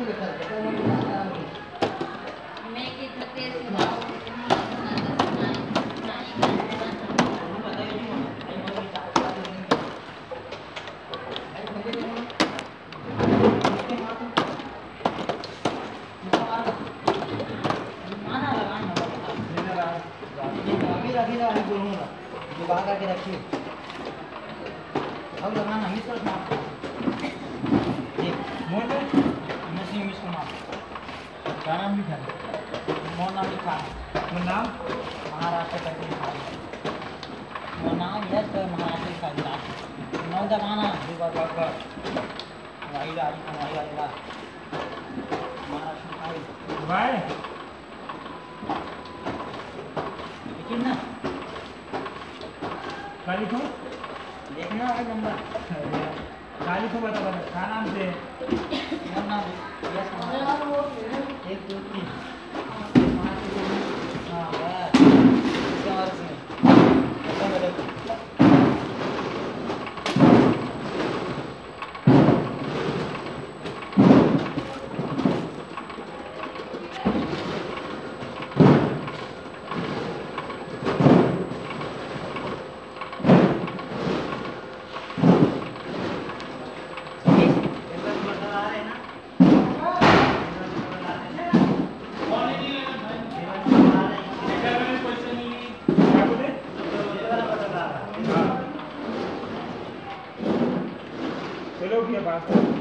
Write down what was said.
के रखिए अब लगाना मिस कर मार एक मोड़ में मशीन मिस कर मार क्या नाम लिखा है मोर नाम लिखा है मोर नाम महाराष्ट्र का लिखा है मोर नाम यस महाराष्ट्र का लिखा है नौ दबाना दो बार वाई ला महाराष्ट्र का भाई लेकिन ना गाली को देखना है नंबर गाली को बता क्या नाम से नाम यस एक दो तीन हाँ बस इसके बाद इसमें चलो भैया बात